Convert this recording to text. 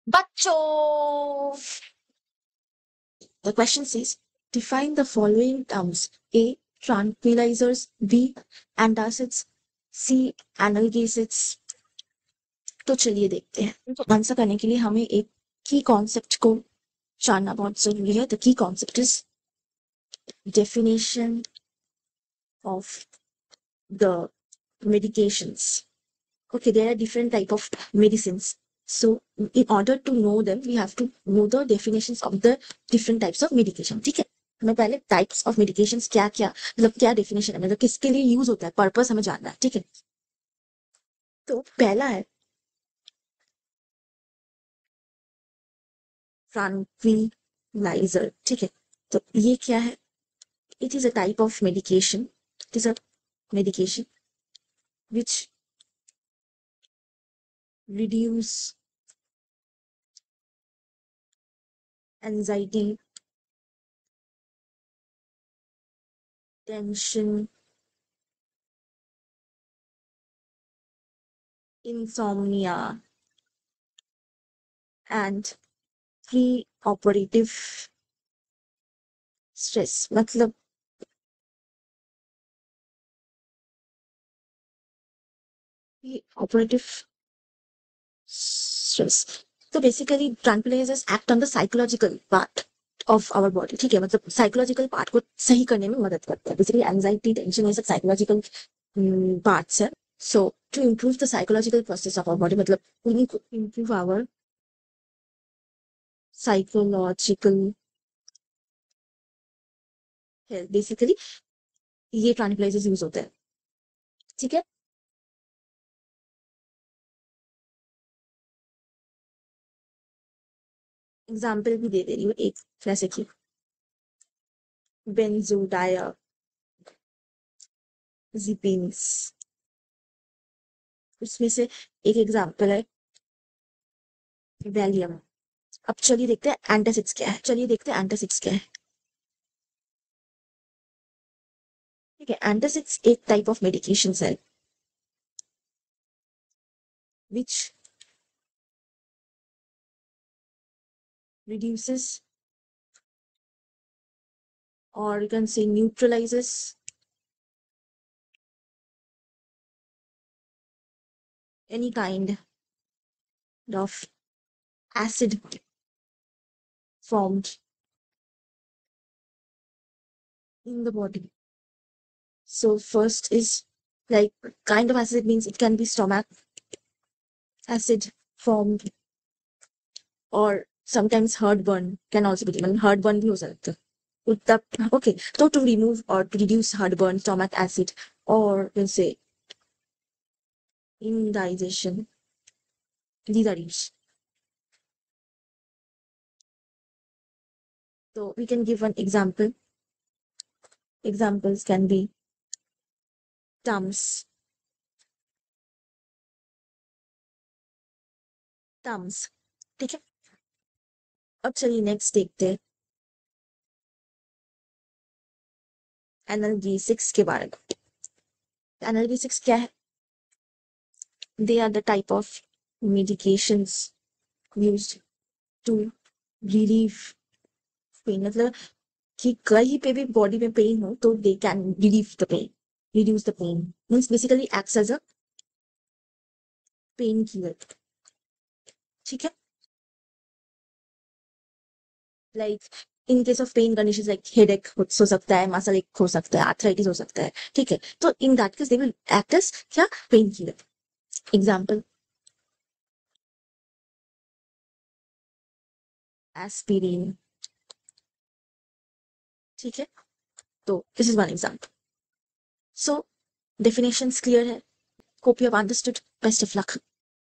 बच्चों, the question says, define the following terms. A. Tranquilizers. B. Antacids. C. Analgesics. तो चलिए देखते हैं। तो आंसर करने के लिए हमें एक की कॉन्सेप्ट को जानना बहुत जरूरी है। The key concept is definition of the medications. Okay, there are different type of medicines. So in order to know them, we have to know the definitions of the different types of medication. ठीक है, हमें पहले types of medications क्या क्या, मतलब क्या definition है, मतलब किसके लिए यूज होता है, पर्पस हमें जानना है। ठीक है, तो पहला है ट्रांक्विलाइजर। ठीक है, तो ये क्या है? It is a type of medication, it is a medication which reduce anxiety, tension, insomnia, and pre-operative stress। मतलब pre-operative stress। तो basically tranquillisers act on the psychological part of our body. ठीक है, मतलब साइकोलॉजिकल पार्ट को सही करने में मदद करता है। बेसिकली एंजाइटी, टेंशन, ये सब साइकोलॉजिकल पार्ट्स है। So to improve the psychological process of our body, मतलब improve our psychological health, basically ये ट्रैंक्विलाइजर्स यूज होते हैं। ठीक है, एग्जाम्पल भी दे दे रही हूँ एक, जैसे कि बेंजोडायाजीपीन्स, उसमें से एक एग्जाम्पल है वैलियम। अब चलिए देखते हैं एंटासिड्स क्या है। चलिए देखते हैं एंटासिड्स क्या है। ठीक है, एंटासिड्स एक टाइप ऑफ मेडिकेशन है विच reduces or you can say neutralizes any kind of acid formed in the body। So first is like kind of acid means it can be stomach acid formed or sometimes heartburn can also be given। heartburn भी हो सकता है उत्तप। Okay, so to remove or to reduce heartburn, stomach acid, or we'll say indigestion, these are used। So we can give one example। Examples can be Tums, Tums। ठीक है, अब चलिए next देखते हैं एनाल्जेसिक्स के बारे में। एनाल्जेसिक्स क्या है? They are the type of medications used to relieve pain। मतलब कि कहीं पे भी बॉडी में पेन हो तो they can relieve the pain, reduce the pain, means basically acts as a painkiller. ठीक है, like in case of pain condition like headache हो सकता है, मसल एक हो सकता है, आर्थराइटिस हो सकता है। ठीक है, तो in that case they will act as क्या, पेन किलर। Example aspirin. ठीक है, तो this is one example. So definitions clear है? Hope you have understood. Best of luck.